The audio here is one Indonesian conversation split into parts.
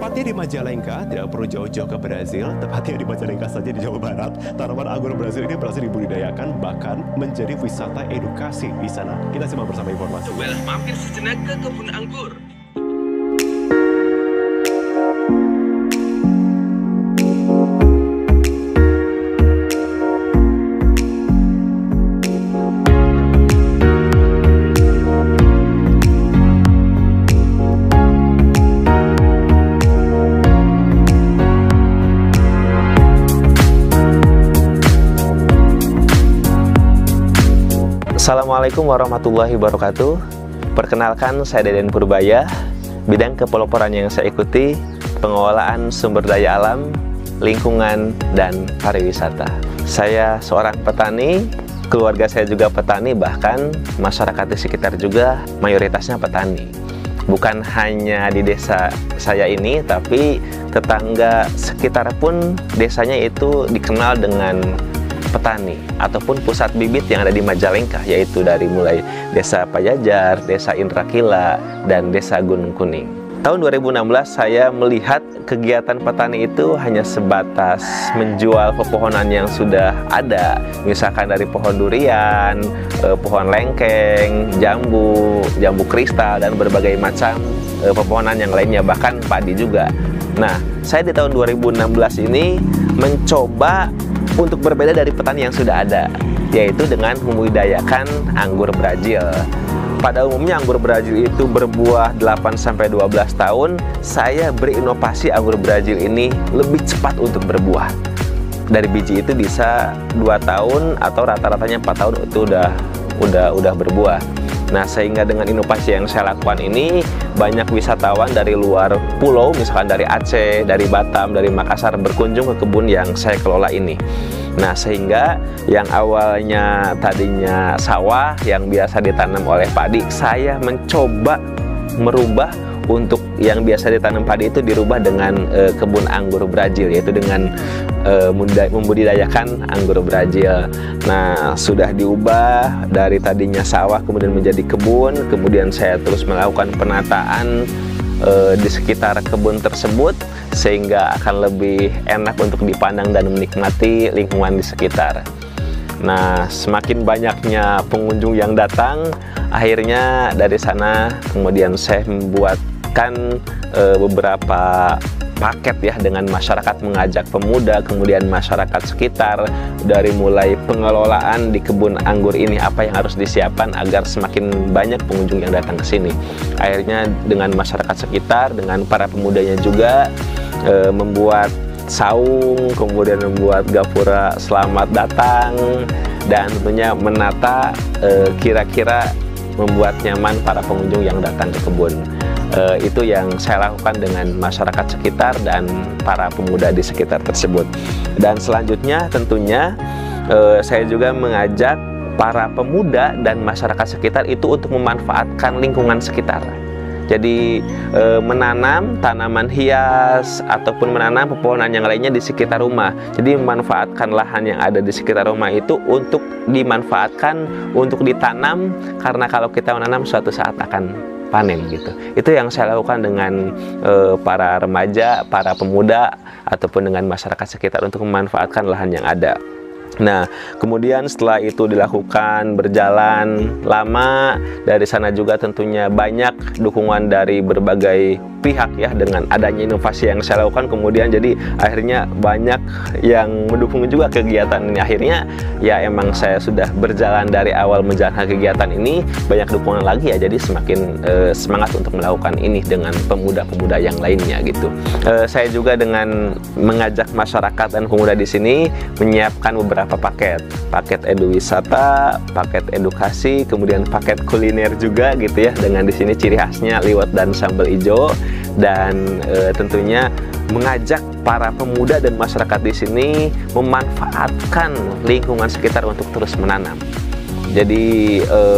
Tepatnya di Majalengka, tidak perlu jauh-jauh ke Brazil, tepatnya di Majalengka saja di Jawa Barat, tanaman anggur Brazil ini berhasil dibudidayakan, bahkan menjadi wisata edukasi di sana. Kita simak bersama informasi. Cobalah mampir sejenak ke kebun anggur. Assalamualaikum warahmatullahi wabarakatuh. Perkenalkan, saya Deden Purbaya. Bidang kepeloporan yang saya ikuti pengelolaan sumber daya alam, lingkungan, dan pariwisata. Saya seorang petani, keluarga saya juga petani, bahkan masyarakat di sekitar juga mayoritasnya petani. Bukan hanya di desa saya ini, tapi tetangga sekitar pun desanya itu dikenal dengan petani ataupun pusat bibit yang ada di Majalengka, yaitu dari mulai Desa Pajajar, Desa Indrakila, dan Desa Gunung Kuning. Tahun 2016 saya melihat kegiatan petani itu hanya sebatas menjual pepohonan yang sudah ada, misalkan dari pohon durian, pohon lengkeng, jambu kristal, dan berbagai macam pepohonan yang lainnya, bahkan padi juga. Nah, saya di tahun 2016 ini mencoba untuk berbeda dari petani yang sudah ada, yaitu dengan membudidayakan anggur Brazil. Pada umumnya anggur Brazil itu berbuah 8-12 tahun. Saya berinovasi anggur Brazil ini lebih cepat untuk berbuah. Dari biji itu bisa 2 tahun atau rata-ratanya 4 tahun itu udah berbuah. Nah, sehingga dengan inovasi yang saya lakukan ini, banyak wisatawan dari luar pulau, misalkan dari Aceh, dari Batam, dari Makassar, berkunjung ke kebun yang saya kelola ini. Nah, sehingga yang awalnya tadinya sawah yang biasa ditanam oleh padi, saya mencoba merubah untuk yang biasa ditanam padi itu dirubah dengan kebun anggur Brazil, yaitu dengan membudidayakan anggur Brazil. Nah, sudah diubah dari tadinya sawah kemudian menjadi kebun, kemudian saya terus melakukan penataan di sekitar kebun tersebut sehingga akan lebih enak untuk dipandang dan menikmati lingkungan di sekitar. Nah, semakin banyaknya pengunjung yang datang, akhirnya dari sana kemudian saya membuatkan beberapa paket ya, dengan masyarakat, mengajak pemuda, kemudian masyarakat sekitar, dari mulai pengelolaan di kebun anggur ini, apa yang harus disiapkan agar semakin banyak pengunjung yang datang ke sini. Akhirnya dengan masyarakat sekitar, dengan para pemudanya juga, membuat saung, kemudian membuat gapura selamat datang, dan tentunya menata kira-kira membuat nyaman para pengunjung yang datang ke kebun. Itu yang saya lakukan dengan masyarakat sekitar dan para pemuda di sekitar tersebut. Dan selanjutnya tentunya saya juga mengajak para pemuda dan masyarakat sekitar itu untuk memanfaatkan lingkungan sekitar. Jadi menanam tanaman hias ataupun menanam pepohonan yang lainnya di sekitar rumah. Jadi memanfaatkan lahan yang ada di sekitar rumah itu untuk dimanfaatkan untuk ditanam, karena kalau kita menanam suatu saat akan panen gitu. Itu yang saya lakukan dengan para remaja, para pemuda, ataupun dengan masyarakat sekitar untuk memanfaatkan lahan yang ada. Nah, kemudian setelah itu dilakukan berjalan lama, dari sana juga tentunya banyak dukungan dari berbagai pihak ya, dengan adanya inovasi yang saya lakukan. Kemudian jadi akhirnya banyak yang mendukung juga kegiatan ini. Akhirnya ya emang saya sudah berjalan dari awal menjalankan kegiatan ini, banyak dukungan lagi ya, jadi semakin semangat untuk melakukan ini dengan pemuda-pemuda yang lainnya gitu. Saya juga dengan mengajak masyarakat dan pemuda di sini menyiapkan beberapa paket eduwisata, paket edukasi, kemudian paket kuliner juga gitu ya, dengan di sini ciri khasnya liwet dan sambal ijo. Dan tentunya mengajak para pemuda dan masyarakat di sini memanfaatkan lingkungan sekitar untuk terus menanam. Jadi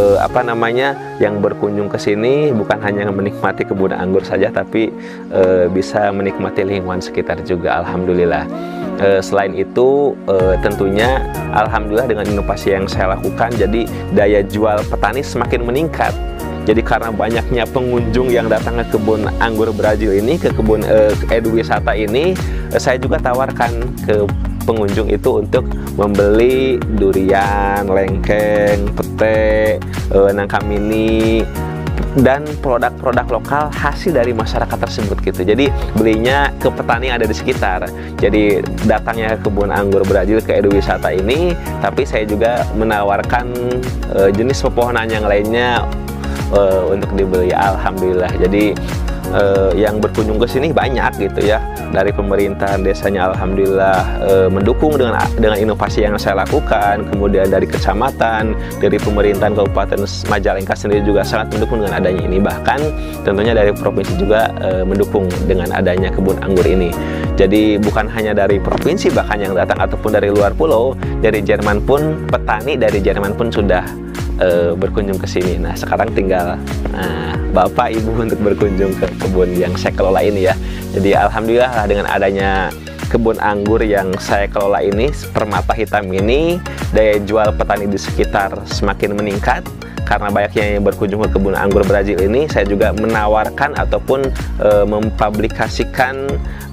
yang berkunjung ke sini bukan hanya menikmati kebun anggur saja, tapi bisa menikmati lingkungan sekitar juga, alhamdulillah. Selain itu tentunya alhamdulillah dengan inovasi yang saya lakukan, jadi daya jual petani semakin meningkat. Jadi karena banyaknya pengunjung yang datang ke kebun anggur Brazil ini, ke kebun eduwisata ini, saya juga tawarkan ke pengunjung itu untuk membeli durian, lengkeng, pete, nangka mini, dan produk-produk lokal hasil dari masyarakat tersebut gitu. Jadi belinya ke petani yang ada di sekitar. Jadi datangnya ke kebun anggur Brazil, ke eduwisata ini, tapi saya juga menawarkan jenis pepohonan yang lainnya untuk dibeli. Alhamdulillah. Jadi yang berkunjung ke sini banyak gitu ya. Dari pemerintahan desanya alhamdulillah mendukung dengan inovasi yang saya lakukan. Kemudian dari kecamatan, dari pemerintahan Kabupaten Majalengka sendiri juga sangat mendukung dengan adanya ini. Bahkan tentunya dari provinsi juga mendukung dengan adanya kebun anggur ini. Jadi bukan hanya dari provinsi bahkan yang datang ataupun dari luar pulau, dari Jerman pun, petani dari Jerman pun sudah berkunjung ke sini. Nah, sekarang tinggal Bapak Ibu untuk berkunjung ke kebun yang saya kelola ini ya. Jadi alhamdulillah dengan adanya kebun anggur yang saya kelola ini, Permata Hitam ini, daya jual petani di sekitar semakin meningkat. Karena banyaknya yang berkunjung ke kebun anggur Brazil ini, saya juga menawarkan ataupun mempublikasikan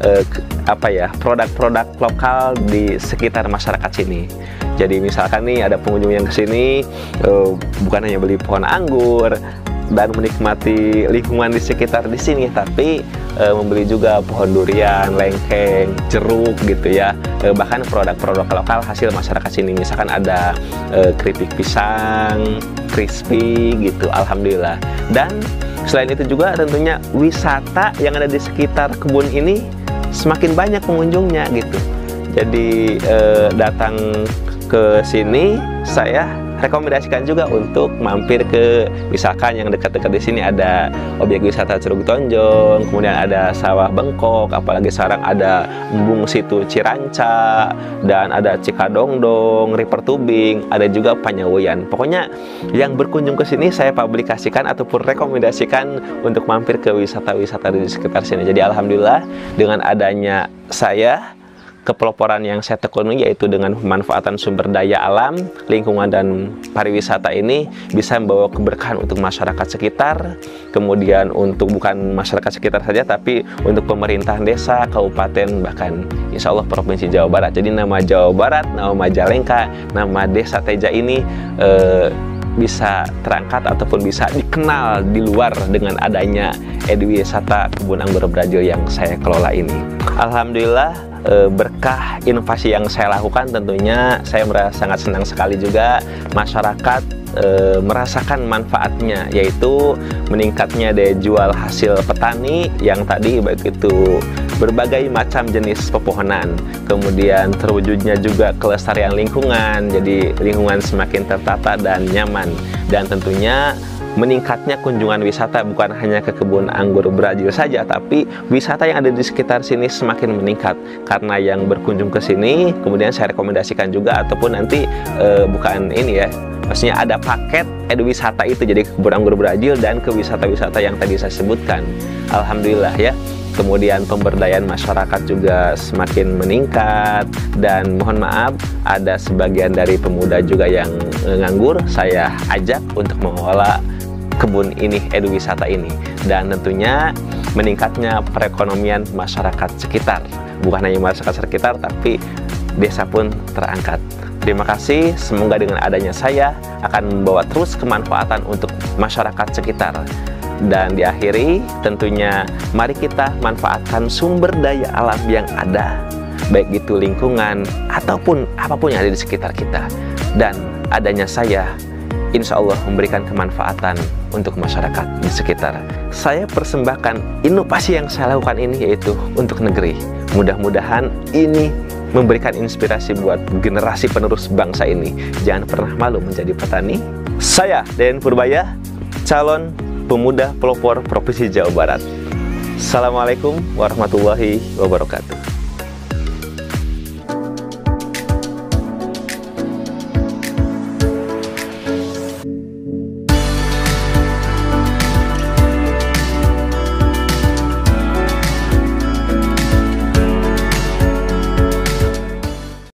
produk-produk lokal di sekitar masyarakat sini. Jadi misalkan nih ada pengunjung yang kesini bukan hanya beli pohon anggur dan menikmati lingkungan di sekitar di sini, tapi membeli juga pohon durian, lengkeng, jeruk gitu ya. Bahkan produk-produk lokal hasil masyarakat sini. Misalkan ada keripik pisang, crispy gitu, alhamdulillah. Dan selain itu juga tentunya wisata yang ada di sekitar kebun ini semakin banyak pengunjungnya gitu. Jadi datang ke sini saya rekomendasikan juga untuk mampir ke, misalkan yang dekat-dekat di sini ada objek wisata Curug Tonjong, kemudian ada Sawah Bengkok, apalagi sekarang ada Embung Situ Ciranca, dan ada Cikadongdong, River Tubing, ada juga Panyawoyan. Pokoknya yang berkunjung ke sini saya publikasikan ataupun rekomendasikan untuk mampir ke wisata-wisata di sekitar sini. Jadi alhamdulillah dengan adanya saya, kepeloporan yang saya tekuni yaitu dengan pemanfaatan sumber daya alam, lingkungan, dan pariwisata ini bisa membawa keberkahan untuk masyarakat sekitar, kemudian untuk bukan masyarakat sekitar saja tapi untuk pemerintahan desa, kabupaten, bahkan insya Allah provinsi Jawa Barat. Jadi nama Jawa Barat, nama Majalengka, nama Desa Teja ini bisa terangkat ataupun bisa dikenal di luar dengan adanya eduwisata kebun anggur Brazil yang saya kelola ini. Alhamdulillah berkah inovasi yang saya lakukan, tentunya saya merasa sangat senang sekali juga masyarakat merasakan manfaatnya, yaitu meningkatnya daya jual hasil petani yang tadi baik itu berbagai macam jenis pepohonan, kemudian terwujudnya juga kelestarian lingkungan, jadi lingkungan semakin tertata dan nyaman, dan tentunya meningkatnya kunjungan wisata bukan hanya ke kebun anggur Brazil saja, tapi wisata yang ada di sekitar sini semakin meningkat karena yang berkunjung ke sini. Kemudian saya rekomendasikan juga ataupun nanti bukan ini ya, maksudnya ada paket eduwisata itu, jadi ke kebun anggur Brazil dan ke wisata-wisata yang tadi saya sebutkan. Alhamdulillah ya. Kemudian pemberdayaan masyarakat juga semakin meningkat, dan mohon maaf ada sebagian dari pemuda juga yang nganggur saya ajak untuk mengelola kebun ini, eduwisata ini, dan tentunya meningkatnya perekonomian masyarakat sekitar, bukan hanya masyarakat sekitar tapi desa pun terangkat. Terima kasih, semoga dengan adanya saya akan membawa terus kemanfaatan untuk masyarakat sekitar. Dan diakhiri tentunya mari kita manfaatkan sumber daya alam yang ada, baik itu lingkungan ataupun apapun yang ada di sekitar kita. Dan adanya saya insya Allah memberikan kemanfaatan untuk masyarakat di sekitar. Saya persembahkan inovasi yang saya lakukan ini yaitu untuk negeri. Mudah-mudahan ini memberikan inspirasi buat generasi penerus bangsa ini. Jangan pernah malu menjadi petani. Saya Deden Purbaya, calon pemuda pelopor Provinsi Jawa Barat. Assalamualaikum warahmatullahi wabarakatuh.